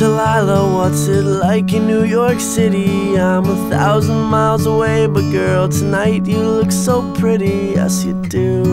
Delilah, what's it like in New York City? I'm 1,000 miles away, but girl, tonight you look so pretty, yes you do.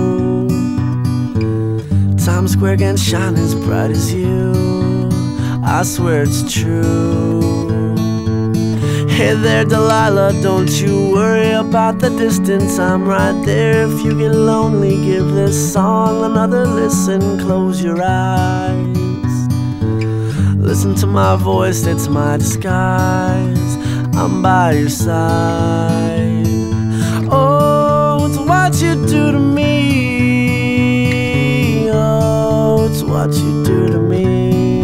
Times Square can't shine as bright as you, I swear it's true. Hey there Delilah, don't you worry about the distance, I'm right there. If you get lonely, give this song another listen. Close your eyes, listen to my voice, it's my disguise, I'm by your side. Oh, it's what you do to me, oh, it's what you do to me.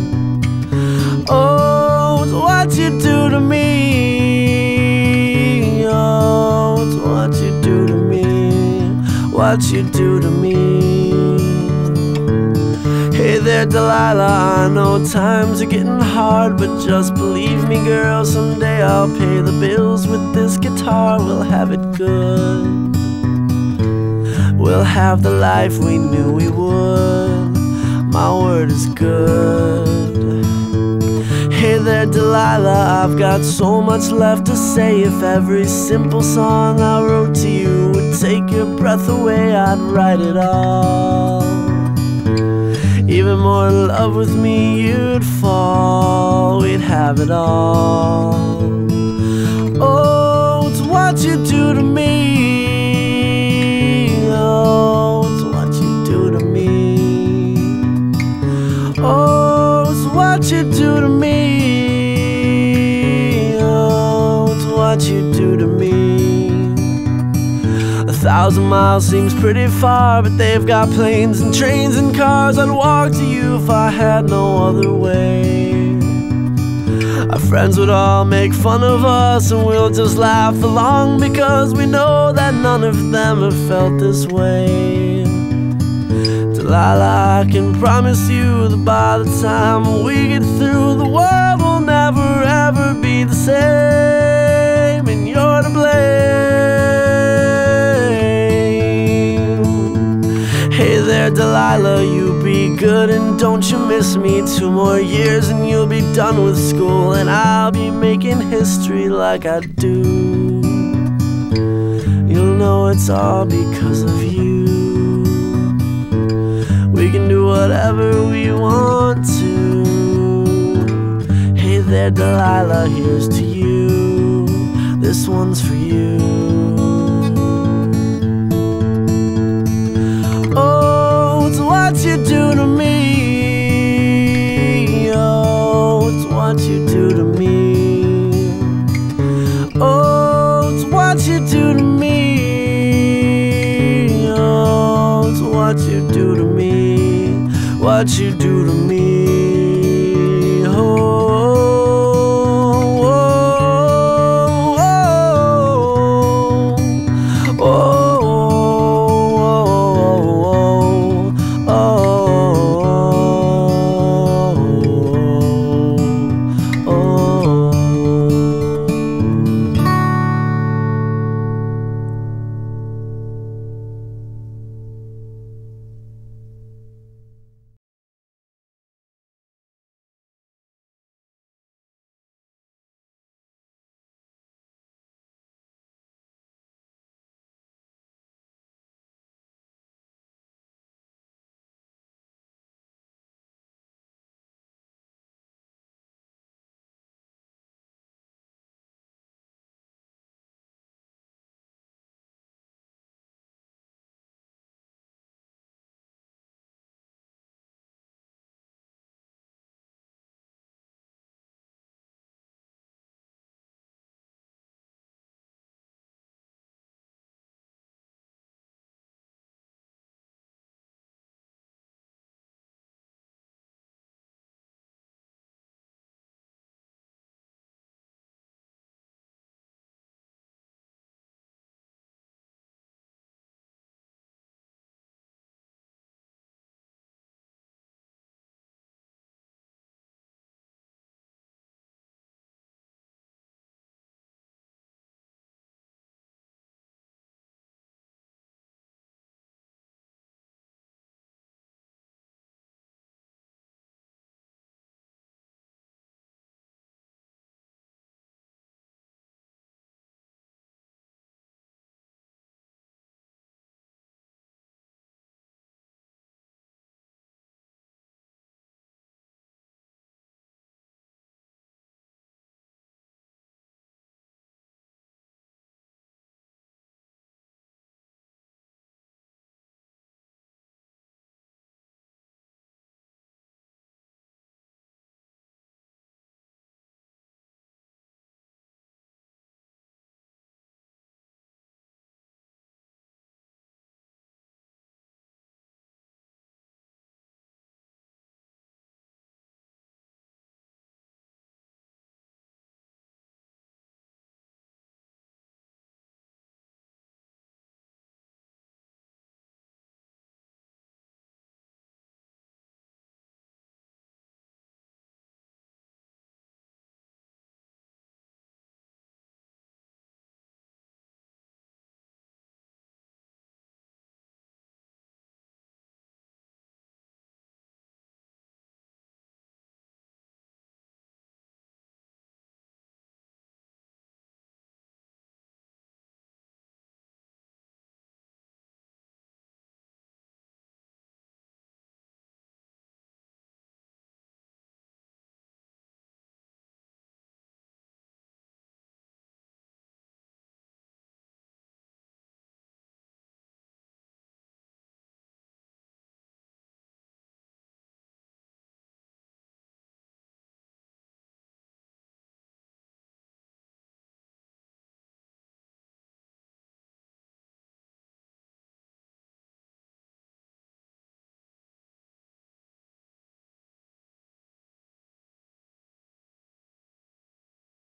Oh, it's what you do to me, oh, it's what you do to me, what you do to me. Hey there Delilah, I know times are getting hard, but just believe me girl, someday I'll pay the bills with this guitar. We'll have it good, we'll have the life we knew we would, my word is good. Hey there Delilah, I've got so much left to say. If every simple song I wrote to you would take your breath away, I'd write it all. Even more in love with me you'd fall, we'd have it all. Oh, it's what you do to me, oh, it's what you do to me. Oh, it's what you do to me, oh, it's what you do to me. 1,000 miles seems pretty far, but they've got planes and trains and cars. I'd walk to you if I had no other way. Our friends would all make fun of us, and we'll just laugh along, because we know that none of them have felt this way. Delilah, I can promise you that by the time we get through, the world will never ever be the same, and you're to blame. Hey there Delilah, you be good and don't you miss me. 2 more years and you'll be done with school, and I'll be making history like I do. You'll know it's all because of you. We can do whatever we want to. Hey there Delilah, here's to you, this one's for you. Oh, it's what you do to me, oh, it's what you do to me. Oh, it's what you do to me, oh, it's what you do to me, what you do to me.